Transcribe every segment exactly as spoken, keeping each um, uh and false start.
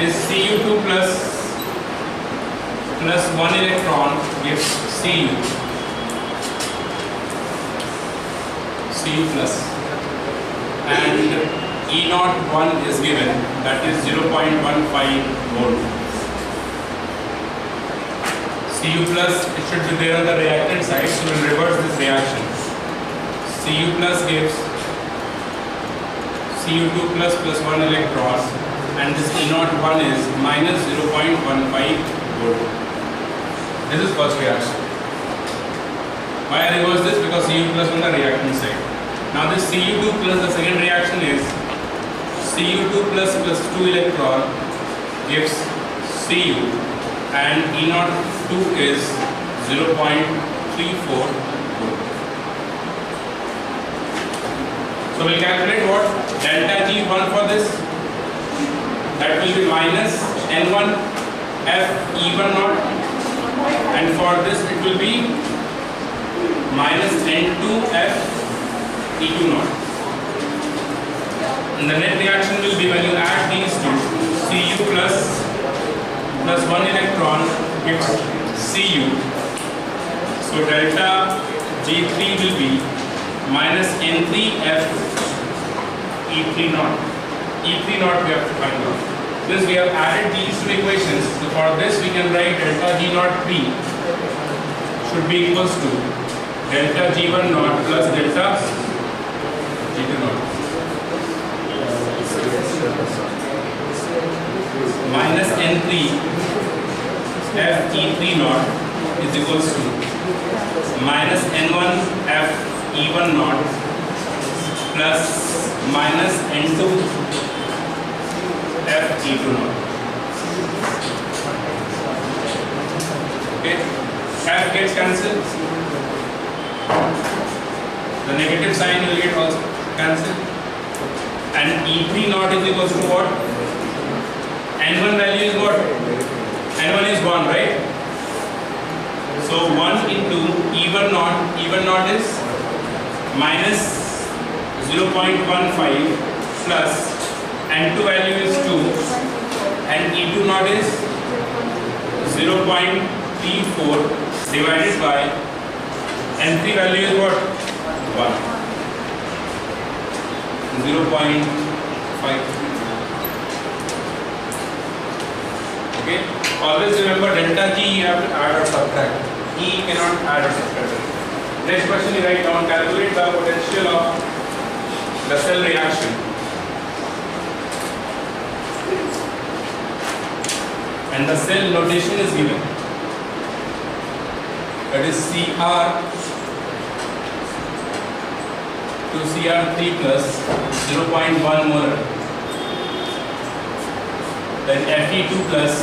is C U two plus plus one electron gives Cu. Cu plus, and E zero one is given, that is zero point one five volt. Cu plus, it should be there on the reactant side, so we'll reverse this reaction. Cu plus gives C U two plus plus one electron, and this E zero one is minus zero point one five volt. This is first reaction. Why I reverse this? Because C U plus on the reactant side. Now this C U two plus, the second reaction is C U two plus plus two electron gives Cu, and E zero two is zero point three four volt. So we'll calculate what? Delta G one for this. That will be minus N one F E one naught, and for this it will be minus N two F E two naught. And the net reaction will be, when you add these two, Cu plus plus one electron gives Cu. So delta G three will be minus N three F E three naught. E three naught we have to find out. Since we have added these two equations, so for this we can write delta G naught three should be equals to delta G one naught plus delta G two naught. Minus N three F E three naught is equals to minus N one F E one naught plus minus N two F E two naught. Okay, F gets cancelled. The negative sign will get also cancelled, and E three naught is equals to what? N one value is what? N one is one, right? So one into E one naught, E one naught is minus zero point one five plus N two value is two, and E two naught is zero point three four divided by N three value is what? one. zero point five. Okay, always remember delta G you have to add or subtract. E cannot add or subtract. Next question you write down, calculate the potential of the cell reaction. And the cell notation is given. That is C R to C R three plus zero point one molar. Then F E two plus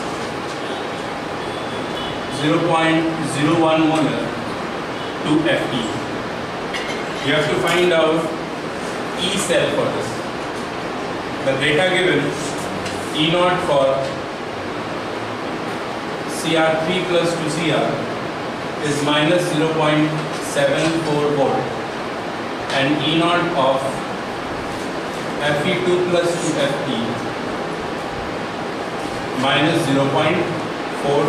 zero point zero one molar to F E. You have to find out E cell for this. The data given, E naught for C R three plus to C R is minus zero point seven four volt, and E naught of F E two plus to F E minus zero point four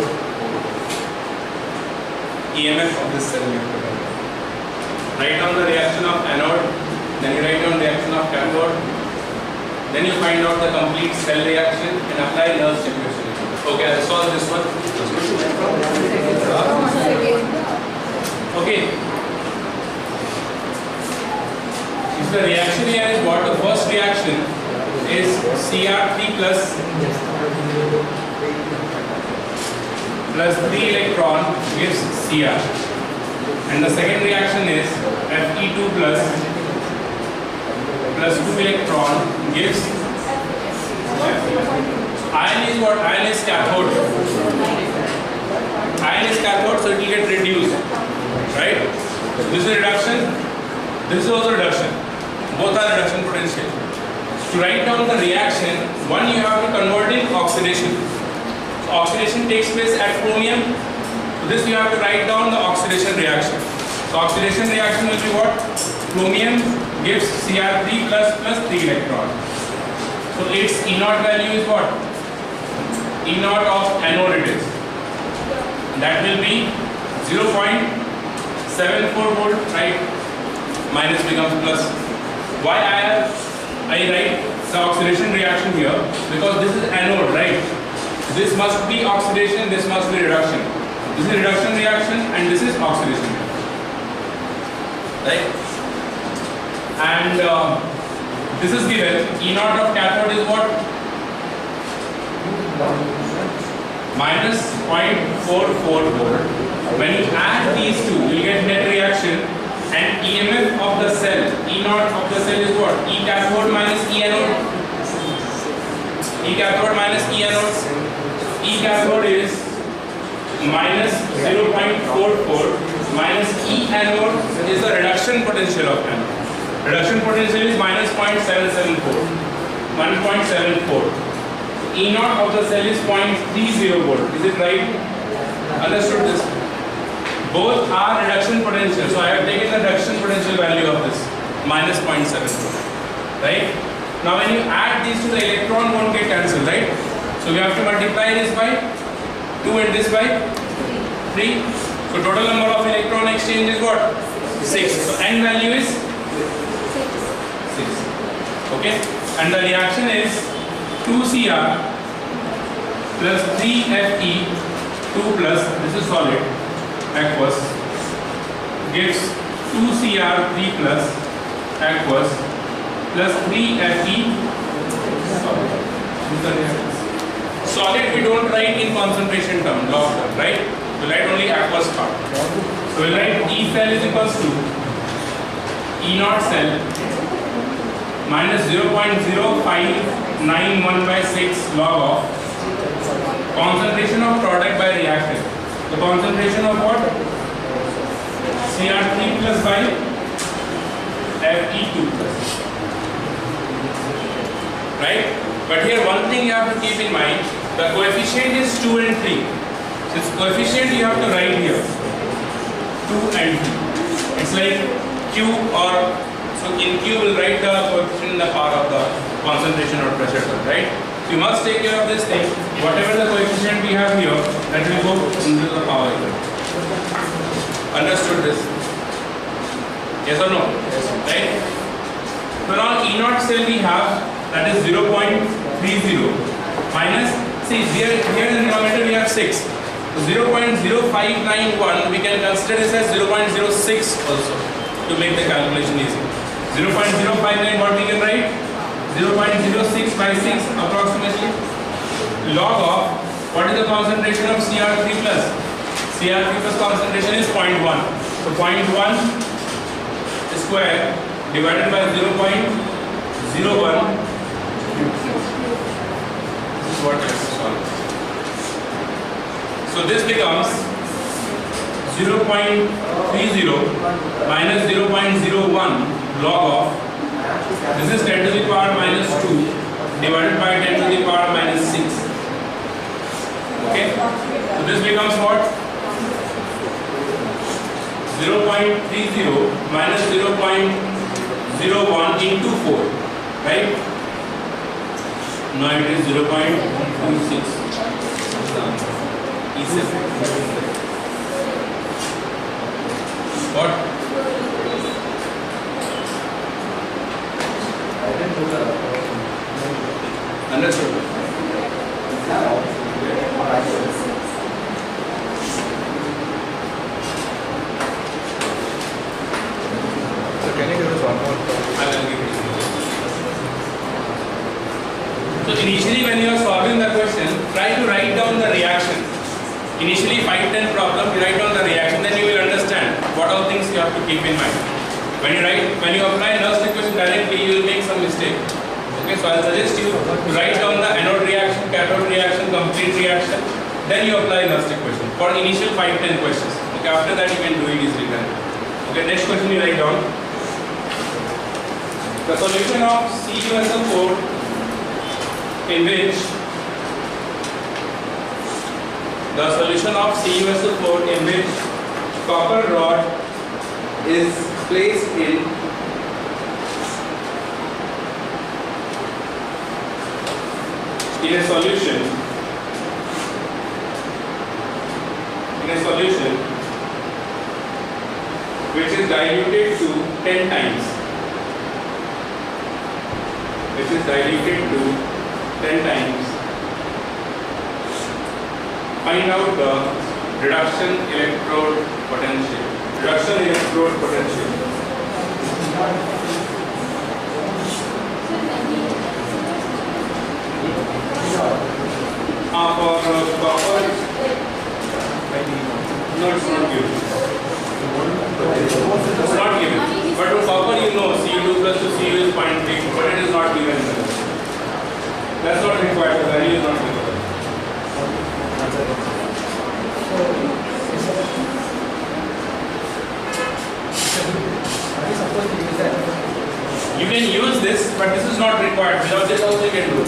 E M F of this cell. Write down the reaction of anode, then you write down reaction of cathode, then you find out the complete cell reaction and apply Nernst equation. Okay, I'll solve this one. Okay. If the reaction here is what? The first reaction is C R three plus plus three electron gives C R, and the second reaction is F E two plus plus two electron gives F E. Ion is what? Ion is cathode. Ion is cathode, so it will get reduced, right? This is reduction. This is also reduction. Both are reduction potential. To write down the reaction, one you have to convert in oxidation. So oxidation takes place at chromium. So this you have to write down the oxidation reaction. So oxidation reaction will be what? Chromium gives C R three plus plus three electron. So its E naught value is what? E naught of anode it is. That will be zero point seven four volt, right? Minus becomes plus. Why I have I write the oxidation reaction here? Because this is anode, right? This must be oxidation, this must be reduction. This is reduction reaction and this is oxidation reaction, right? And uh, this is given. E naught of cathode is what? Minus zero point four four volt. When you add these two, you will get net reaction, and E M F of the cell, E naught of the cell is what? E cathode minus E anode. E cathode minus E anode. E cathode is minus zero point four four minus E anode is the reduction potential of anode. Reduction potential is minus zero point seven seven four, one point seven four. E naught of the cell is zero point three zero volt. Is it right? Understood this? Both are reduction potential. So I have taken the reduction potential value of this minus zero point seven four. Right? Now when you add these to the electron won't get cancelled, right? So we have to multiply this by two and this by three. So total number of electron exchange is what? six. So N value is six. Okay? And the reaction is two C R plus three F E two plus, this is solid, aqueous, gives two C R three plus aqueous plus three F E solid. Solid we don't write in concentration term, log term, right? We write only aqueous part. So we write E cell is equals to E naught cell minus zero point zero five nine one by six log of concentration of product by reactant. The concentration of what? C R three plus by F E two plus. Right? But here one thing you have to keep in mind, the coefficient is two and three. This coefficient you have to write here. two and three. It's like Q or, so in Q will write the coefficient in the power of the concentration or pressure term, right? So you must take care of this thing. Whatever the coefficient we have here, that will go into the power here. Understood this? Yes or no? Yes. Right? So now E naught cell we have, that is zero point three zero minus, see here, here in the denominator we have six. So zero point zero five nine one we can consider this as zero point zero six also to make the calculation easy. zero point zero five nine what we can write? zero point zero six by six approximately log of, what is the concentration of C R three plus? C R three plus concentration is zero point one. So zero point one square divided by zero point zero one. This is what is solved. So this becomes zero point three zero minus zero point zero one log of, this is ten to the power minus two divided by ten to the power minus six. Okay? So this becomes what? zero point three zero minus zero point zero one into four. Right? Now it is zero point two six. E seven. What? Understood? So can you give us one more? I will give it. So initially when you are solving the question, try to write down the reaction. Initially five ten problem, you write down the reaction, then you will understand what all things you have to keep in mind. When you write, when you apply nurse equation directly, you will make some mistake. Okay, so I will suggest you to write down the anode reaction, cathode reaction, complete reaction, then you apply nurse equation for initial five ten questions. Okay, after that you can do it easily then. Okay, next question you write down. The solution of C u S O four in which the solution of C u S O four in which copper rod is placed in in a solution which is diluted to ten times, which is diluted to ten times, find out the reduction electrode potential. Reduction electrode potential. Ah, for uh, copper, no, it's not given. It's not given. But for copper, you know, C U two plus to C U is zero point three, but it is not given. That's not required. The value is not given. You can use this, but this is not required. Without this also you can do it.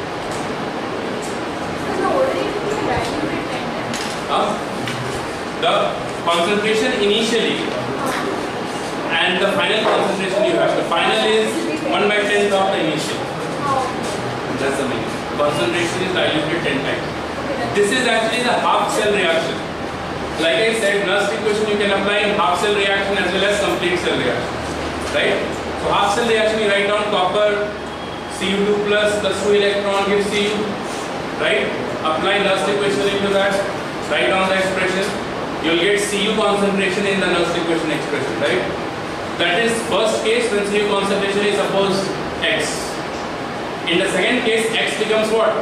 Uh, the concentration initially and the final concentration you have. The final is one by tenth of the initial. That's the main. Concentration is diluted ten times. This is actually the half cell reaction. Like I said, Nernst equation you can apply in half cell reaction as well as complete cell reaction. Right? So half cell reaction you write down copper C U two plus plus two electron gives C U. Right? Apply Nernst equation into that. Write down the expression. You will get C U concentration in the Nernst equation expression. Right? That is first case when C U concentration is suppose X. In the second case X becomes what?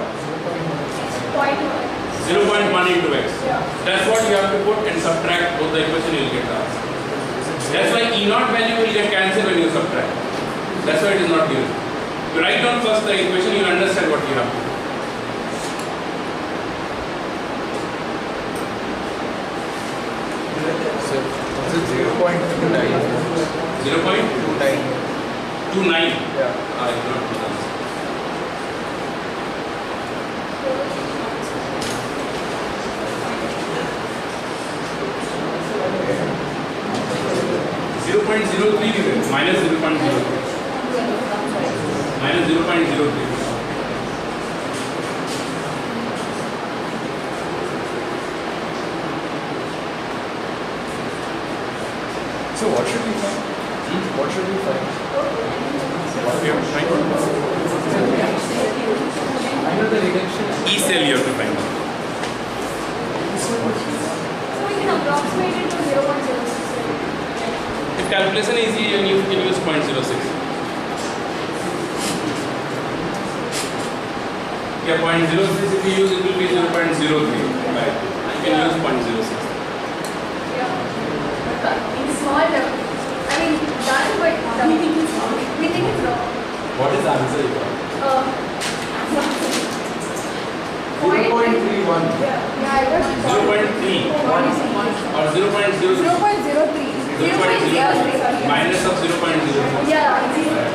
zero point one into X. Yeah. That's what you have to put and subtract both the equation, you will get the answer. That's why E naught value will get cancelled when you subtract. That's why it is not given. You write down first the equation, you understand what you have to do. So, is it zero point two nine? zero point two nine. two nine? Yeah. I do not know. zero point zero three minus zero point zero three minus zero point zero three. So what should we find? Hmm? What should we find? What we have to find? I know the reduction. E cell you have to find. So we can approximate it to zero point zero six. If calculation is easy, you can use zero point zero six. Yeah, zero point zero six if you use it will be zero point zero three. Right? You can use zero point zero six. Yeah. In small level. I mean, done, but uh, we think it's wrong. We think it's wrong. What is the answer you got? Uh, zero point three one. Yeah, yeah, I got zero point three or zero point zero. zero point zero three. zero point zero three minus of zero point zero. Yeah,